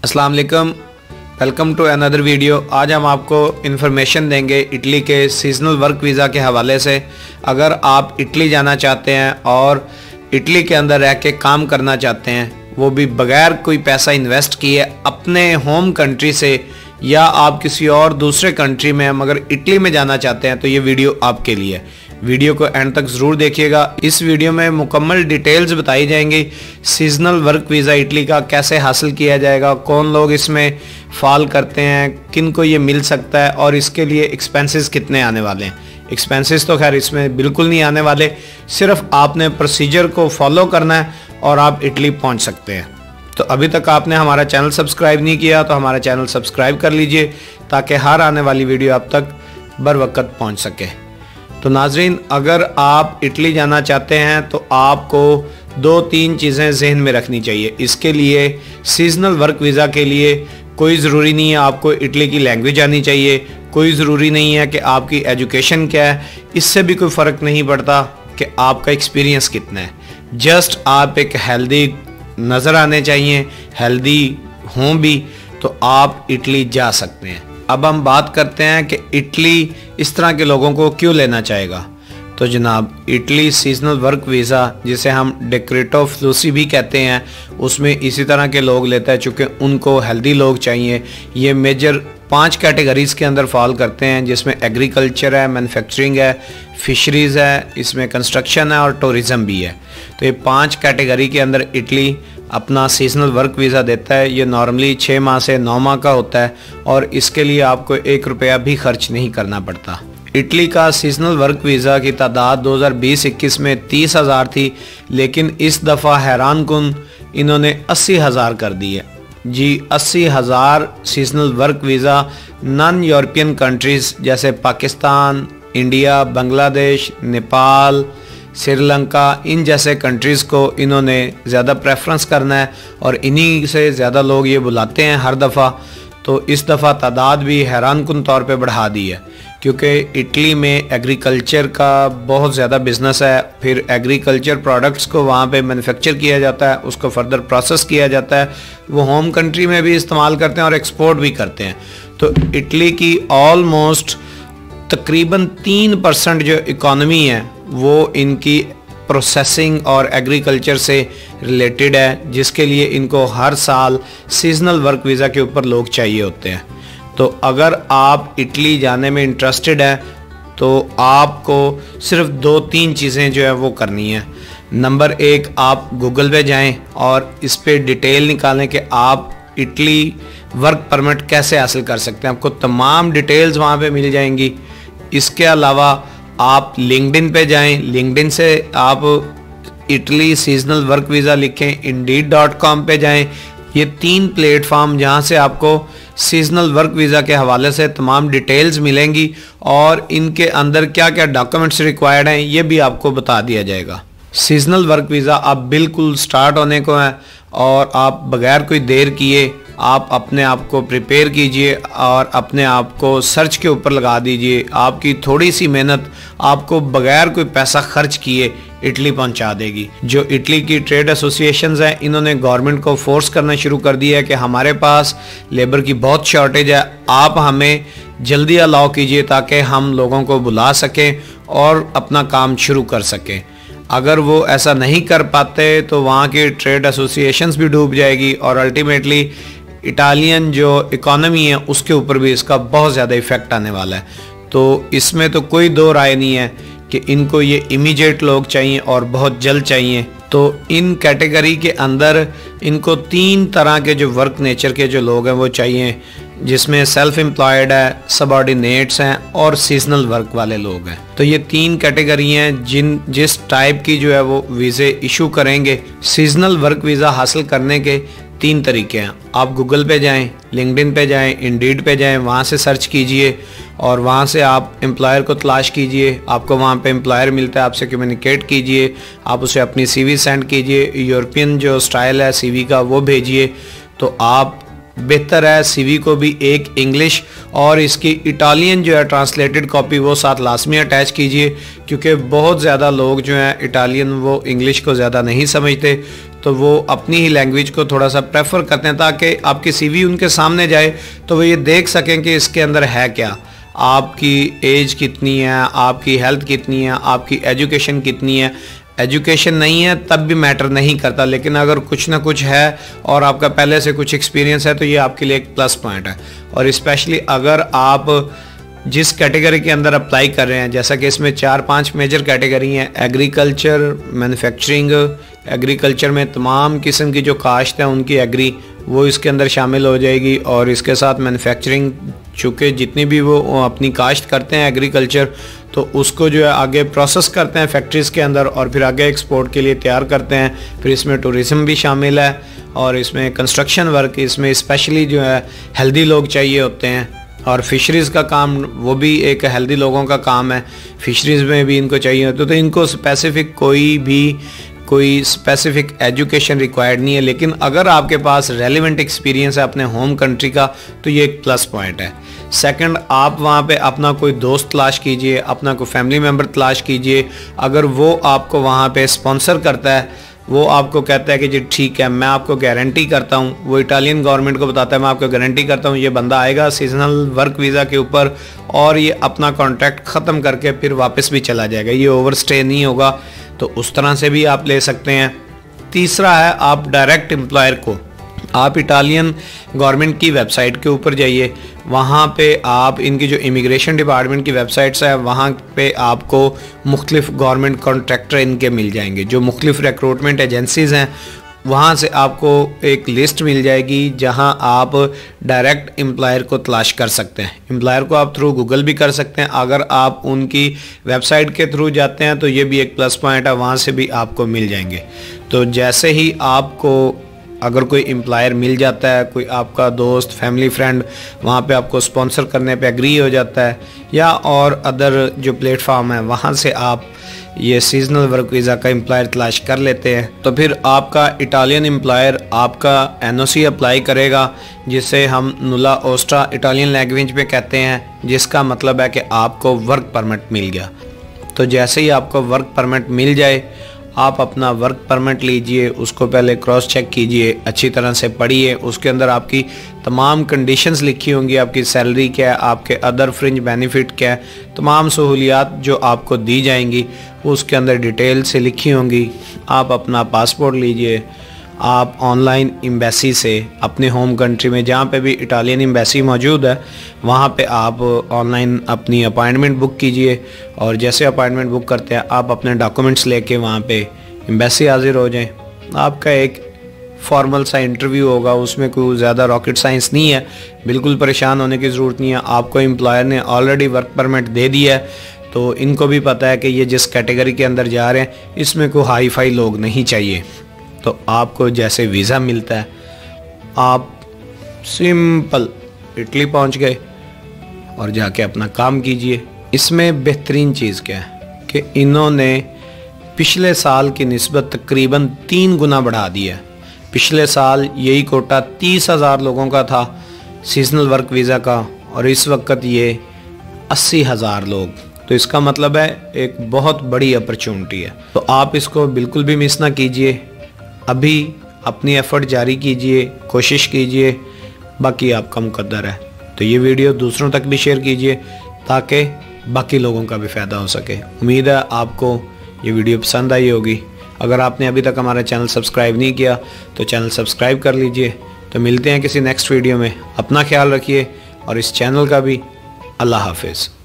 अस्सलाम वालेकुम, welcome to another video. आज हम आपको इन्फॉर्मेशन देंगे इटली के सीजनल वर्क वीज़ा के हवाले से। अगर आप इटली जाना चाहते हैं और इटली के अंदर रह के काम करना चाहते हैं, वो भी बगैर कोई पैसा इन्वेस्ट किए अपने होम कंट्री से, या आप किसी और दूसरे कंट्री में मगर इटली में जाना चाहते हैं, तो ये वीडियो आपके लिए है। वीडियो को एंड तक ज़रूर देखिएगा। इस वीडियो में मुकम्मल डिटेल्स बताई जाएंगी। सीजनल वर्क वीज़ा इटली का कैसे हासिल किया जाएगा, कौन लोग इसमें फॉल करते हैं, किन को ये मिल सकता है और इसके लिए एक्सपेंसेस कितने आने वाले हैं। एक्सपेंसेस तो खैर इसमें बिल्कुल नहीं आने वाले, सिर्फ आपने प्रोसीजर को फॉलो करना है और आप इटली पहुँच सकते हैं। तो अभी तक आपने हमारा चैनल सब्सक्राइब नहीं किया तो हमारा चैनल सब्सक्राइब कर लीजिए, ताकि हर आने वाली वीडियो आप तक बर वक्त पहुँच सके। तो नाजरीन, अगर आप इटली जाना चाहते हैं तो आपको 2-3 चीज़ें जहन में रखनी चाहिए। इसके लिए सीजनल वर्क वीज़ा के लिए कोई ज़रूरी नहीं है आपको इटली की लैंग्वेज आनी चाहिए, कोई ज़रूरी नहीं है कि आपकी एजुकेशन क्या है, इससे भी कोई फ़र्क नहीं पड़ता कि आपका एक्सपीरियंस कितना है। जस्ट आप एक हेल्दी नज़र आने चाहिए, हेल्दी हों भी, तो आप इटली जा सकते हैं। अब हम बात करते हैं कि इटली इस तरह के लोगों को क्यों लेना चाहेगा। तो जनाब, इटली सीजनल वर्क वीज़ा, जिसे हम डिक्रेटो फ्लूसी भी कहते हैं, उसमें इसी तरह के लोग लेता है, चूँकि उनको हेल्दी लोग चाहिए। ये मेजर 5 कैटेगरीज़ के अंदर फॉल करते हैं, जिसमें एग्रीकल्चर है, मैन्युफैक्चरिंग है, फिशरीज़ है, इसमें कंस्ट्रक्शन है और टूरिज़म भी है। तो ये 5 कैटेगरी के अंदर इटली अपना सीजनल वर्क वीज़ा देता है। ये नॉर्मली 6 माह से 9 माह का होता है और इसके लिए आपको 1 रुपया भी खर्च नहीं करना पड़ता। इटली का सीजनल वर्क वीज़ा की तादाद 2020-21 में 30,000 थी, लेकिन इस दफ़ा हैरान कुन इन्होंने 80,000 कर दी है जी। 80,000 seasonal work visa non European countries जैसे पाकिस्तान, इंडिया, बांग्लादेश, नेपाल, श्रीलंका, इन जैसे कंट्रीज़ को इन्होंने ज़्यादा प्रेफरेंस करना है और इन्हीं से ज़्यादा लोग ये बुलाते हैं हर दफ़ा। तो इस दफ़ा तादाद भी हैरान कुन तौर पे बढ़ा दी है, क्योंकि इटली में एग्रीकल्चर का बहुत ज़्यादा बिजनेस है। फिर एग्रीकल्चर प्रोडक्ट्स को वहाँ पे मैन्युफैक्चर किया जाता है, उसको फर्दर प्रोसेस किया जाता है, वो होम कंट्री में भी इस्तेमाल करते हैं और एक्सपोर्ट भी करते हैं। तो इटली की ऑलमोस्ट तकरीबन 3% जो इकॉनमी है वो इनकी प्रोसेसिंग और एग्रीकल्चर से रिलेटेड है, जिसके लिए इनको हर साल सीजनल वर्क वीज़ा के ऊपर लोग चाहिए होते हैं। तो अगर आप इटली जाने में इंटरेस्टेड हैं तो आपको सिर्फ 2-3 चीज़ें जो है वो करनी है। नंबर 1, आप गूगल पे जाएं और इस पे डिटेल निकालें कि आप इटली वर्क परमिट कैसे हासिल कर सकते हैं। आपको तमाम डिटेल्स वहाँ पे मिल जाएंगी। इसके अलावा आप लिंक्डइन पे जाएं, लिंक्डइन से आप इटली सीजनल वर्क वीज़ा लिखें, indeed.com पे जाएं। ये 3 प्लेटफॉर्म जहां से आपको सीजनल वर्क वीज़ा के हवाले से तमाम डिटेल्स मिलेंगी और इनके अंदर क्या क्या डॉक्यूमेंट्स रिक्वायर्ड हैं ये भी आपको बता दिया जाएगा। सीजनल वर्क वीज़ा अब बिल्कुल स्टार्ट होने को है और आप बगैर कोई देर किए आप अपने आप को प्रिपेयर कीजिए और अपने आप को सर्च के ऊपर लगा दीजिए। आपकी थोड़ी सी मेहनत आपको बगैर कोई पैसा खर्च किए इटली पहुंचा देगी। जो इटली की ट्रेड एसोसिएशंस हैं, इन्होंने गवर्नमेंट को फोर्स करना शुरू कर दिया है कि हमारे पास लेबर की बहुत शॉर्टेज है, आप हमें जल्दी अलाउ कीजिए ताकि हम लोगों को बुला सकें और अपना काम शुरू कर सकें। अगर वो ऐसा नहीं कर पाते तो वहाँ की ट्रेड एसोसिएशंस भी डूब जाएगी और अल्टीमेटली इटालियन जो इकॉनमी है उसके ऊपर भी इसका बहुत ज़्यादा इफ़ेक्ट आने वाला है। तो इसमें तो कोई दो राय नहीं है कि इनको ये इमीडिएट लोग चाहिए और बहुत जल्द चाहिए। तो इन कैटेगरी के अंदर इनको 3 तरह के जो वर्क नेचर के जो लोग हैं वो चाहिए, जिसमें सेल्फ एम्प्लॉयड है, सबऑर्डिनेट्स हैं और सीजनल वर्क वाले लोग हैं। तो ये 3 कैटेगरी हैं जिस टाइप की जो है वो वीज़े इशू करेंगे। सीजनल वर्क वीज़ा हासिल करने के 3 तरीके हैं। आप गूगल पे जाएं, लिंक्डइन पे जाएं, इंडीड पे जाएं, वहाँ से सर्च कीजिए और वहाँ से आप एम्प्लॉयर को तलाश कीजिए। आपको वहाँ पे एम्प्लॉयर मिलता है, आपसे कम्युनिकेट कीजिए, आप उसे अपनी CV सेंड कीजिए। यूरोपियन जो स्टाइल है CV का वो भेजिए। तो आप बेहतर है CV को भी एक इंग्लिश और इसकी इटालियन जो है ट्रांसलेटेड कॉपी वो साथ लाजमी अटैच कीजिए, क्योंकि बहुत ज़्यादा लोग जो हैं इटालियन वो इंग्लिश को ज़्यादा नहीं समझते। तो वो अपनी ही लैंग्वेज को थोड़ा सा प्रेफर करते हैं ताकि आपकी सीवी उनके सामने जाए तो वो ये देख सकें कि इसके अंदर है क्या, आपकी एज कितनी है, आपकी हेल्थ कितनी है, आपकी एजुकेशन कितनी है। एजुकेशन नहीं है तब भी मैटर नहीं करता, लेकिन अगर कुछ ना कुछ है और आपका पहले से कुछ एक्सपीरियंस है तो ये आपके लिए एक प्लस पॉइंट है। और स्पेशली अगर आप जिस कैटेगरी के अंदर अप्लाई कर रहे हैं, जैसा कि इसमें 4-5 मेजर कैटेगरी हैं, एग्रीकल्चर, मैन्युफैक्चरिंग, एग्रीकल्चर में तमाम किस्म की जो काश्त है उनकी एग्री वो इसके अंदर शामिल हो जाएगी। और इसके साथ मैन्युफैक्चरिंग, चूँकि जितनी भी वो अपनी काश्त करते हैं एग्रीकल्चर, तो उसको जो है आगे प्रोसेस करते हैं फैक्ट्रीज़ के अंदर और फिर आगे एक्सपोर्ट के लिए तैयार करते हैं। फिर इसमें टूरिज़्म भी शामिल है और इसमें कंस्ट्रक्शन वर्क, इसमें स्पेशली जो है हेल्दी लोग चाहिए होते हैं। और फिशरीज़ का काम वो भी एक हेल्दी लोगों का काम है, फिशरीज़ में भी इनको चाहिए होता है। तो इनको स्पेसिफिक कोई स्पेसिफिक एजुकेशन रिक्वायर्ड नहीं है, लेकिन अगर आपके पास रेलिवेंट एक्सपीरियंस है अपने होम कंट्री का तो ये एक प्लस पॉइंट है। सेकंड, आप वहाँ पे अपना कोई दोस्त तलाश कीजिए, अपना कोई फैमिली मेम्बर तलाश कीजिए। अगर वो आपको वहाँ पे स्पॉन्सर करता है, वो आपको कहता है कि जी ठीक है, मैं आपको गारंटी करता हूँ, वो इटालियन गवर्नमेंट को बताता है मैं आपको गारंटी करता हूँ ये बंदा आएगा सीजनल वर्क वीज़ा के ऊपर और ये अपना कॉन्ट्रैक्ट ख़त्म करके फिर वापस भी चला जाएगा, ये ओवर स्टे नहीं होगा, तो उस तरह से भी आप ले सकते हैं। तीसरा है, आप डायरेक्ट एम्प्लॉयर को, आप इटालियन गवर्नमेंट की वेबसाइट के ऊपर जाइए, वहाँ पे आप इनकी जो इमिग्रेशन डिपार्टमेंट की वेबसाइट्स है वहाँ पे आपको मुख्तलिफ गवर्नमेंट कॉन्ट्रैक्टर इनके मिल जाएंगे, जो मुख्तलिफ रिक्रूटमेंट एजेंसीज़ हैं वहाँ से आपको एक लिस्ट मिल जाएगी जहाँ आप डायरेक्ट एम्प्लॉयर को तलाश कर सकते हैं। एम्प्लॉयर को आप थ्रू गूगल भी कर सकते हैं, अगर आप उनकी वेबसाइट के थ्रू जाते हैं तो ये भी एक प्लस पॉइंट है, वहाँ से भी आपको मिल जाएंगे। तो जैसे ही आपको अगर कोई एम्प्लॉयर मिल जाता है, कोई आपका दोस्त, फैमिली फ्रेंड वहाँ पे आपको स्पॉन्सर करने पे एग्री हो जाता है, या और अदर जो प्लेटफॉर्म है वहाँ से आप ये सीजनल वर्क वीज़ा का एम्प्लॉयर तलाश कर लेते हैं, तो फिर आपका इटालियन एम्प्लॉयर आपका एनओसी अप्लाई करेगा, जिसे हम नुला ओस्ट्रा इटालियन लैंग्वेज में कहते हैं, जिसका मतलब है कि आपको वर्क परमिट मिल गया। तो जैसे ही आपको वर्क परमिट मिल जाए, आप अपना वर्क परमिट लीजिए, उसको पहले क्रॉस चेक कीजिए, अच्छी तरह से पढ़िए, उसके अंदर आपकी तमाम कंडीशंस लिखी होंगी, आपकी सैलरी क्या है, आपके अदर फ्रिंज बेनिफिट क्या है, तमाम सहूलियात जो आपको दी जाएंगी वो उसके अंदर डिटेल से लिखी होंगी। आप अपना पासपोर्ट लीजिए, आप ऑनलाइन एम्बेसी से अपने होम कंट्री में जहाँ पे भी इटालियन एम्बेसी मौजूद है वहाँ पे आप ऑनलाइन अपनी अपॉइंटमेंट बुक कीजिए, और जैसे अपॉइंटमेंट बुक करते हैं आप अपने डॉक्यूमेंट्स लेके वहाँ पे एम्बेसी हाजिर हो जाएं। आपका एक फॉर्मल सा इंटरव्यू होगा, उसमें कोई ज़्यादा रॉकेट साइंस नहीं है, बिल्कुल परेशान होने की ज़रूरत नहीं है। आपको एम्प्लॉयर ने ऑलरेडी वर्क परमिट दे दिया है, तो इनको भी पता है कि ये जिस कैटेगरी के अंदर जा रहे हैं इसमें कोई हाई फाई लोग नहीं चाहिए। तो आपको जैसे वीज़ा मिलता है आप सिंपल इटली पहुंच गए और जाके अपना काम कीजिए। इसमें बेहतरीन चीज़ क्या है कि इन्होंने पिछले साल की निस्बत तकरीबन 3 गुना बढ़ा दिया है। पिछले साल यही कोटा 30,000 लोगों का था सीजनल वर्क वीज़ा का, और इस वक्त ये 80,000 लोग। तो इसका मतलब है एक बहुत बड़ी अपॉर्चुनिटी है, तो आप इसको बिल्कुल भी मिस ना कीजिए। अभी अपनी एफर्ट जारी कीजिए, कोशिश कीजिए, बाकी आपका मुकद्दर है। तो ये वीडियो दूसरों तक भी शेयर कीजिए ताकि बाकी लोगों का भी फ़ायदा हो सके। उम्मीद है आपको ये वीडियो पसंद आई होगी। अगर आपने अभी तक हमारा चैनल सब्सक्राइब नहीं किया तो चैनल सब्सक्राइब कर लीजिए। तो मिलते हैं किसी नेक्स्ट वीडियो में। अपना ख्याल रखिए और इस चैनल का भी। अल्लाह हाफिज़।